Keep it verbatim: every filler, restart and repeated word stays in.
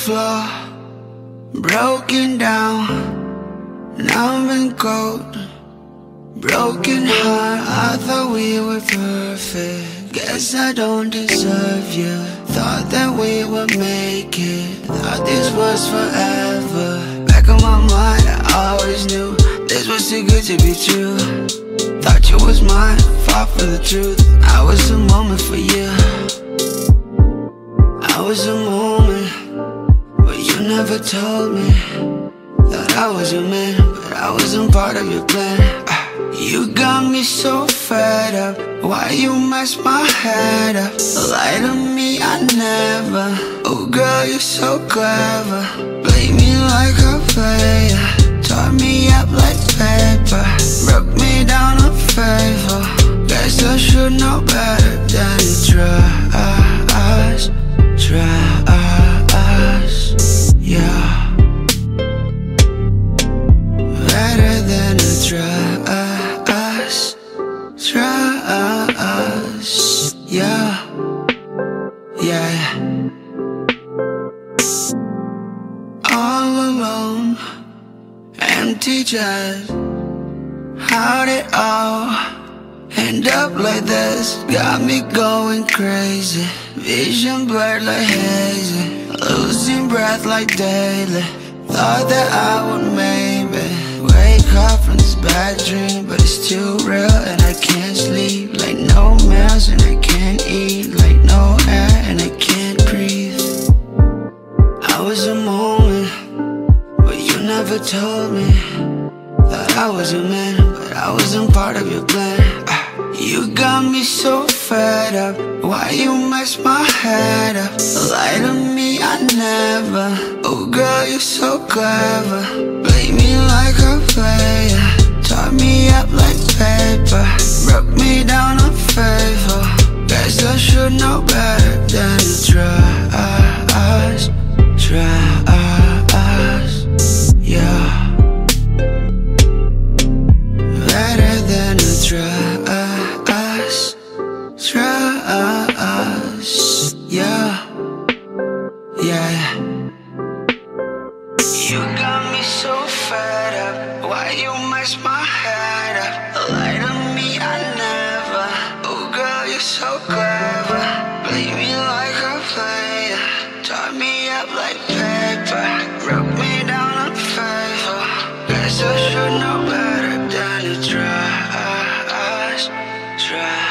floor, broken down, numb and cold, broken heart. I thought we were perfect, guess I don't deserve you. Thought that we would make it, thought this was forever. Back on my mind, I always knew this was too good to be true. Thought you was mine, fought for the truth. I was a moment for you, I was a moment, but you never told me that I was your man, but I wasn't part of your plan. You got me so fed up, why you mess my head up? Lie to me, I never. Oh girl, you're so clever, play me like a player, tore me up like paper, broke me down unfaithful. Guess I should know better than to trust, trust, yeah. Better than to trust, trust, yeah, yeah. All alone, empty chest. How'd it all end up like this? Got me going crazy, vision blurred like hazy, losing breath like daily. Thought that I would maybe wake up from this bad dream, but it's too real and I can't sleep. Like no meals and I can't eat, like no air and I can't breathe. I was a moment, but you never told me that I was your man, but I wasn't part of your plan. You got me so fed up, why you mess my head up? Lie to me, I never. Oh girl, you're so clever, play me like a player, tore me up like paper, broke me down unfaithful. Guess I should know better than to trust, trust, yeah. Better than to trust, trust, yeah, yeah. You got me so fed up, why you mess my head up? Lie to me, I never. Oh girl, you're so clever, play me like a player, tore me up like paper, broke me down unfaithful. Guess I should know better than to trust, trust.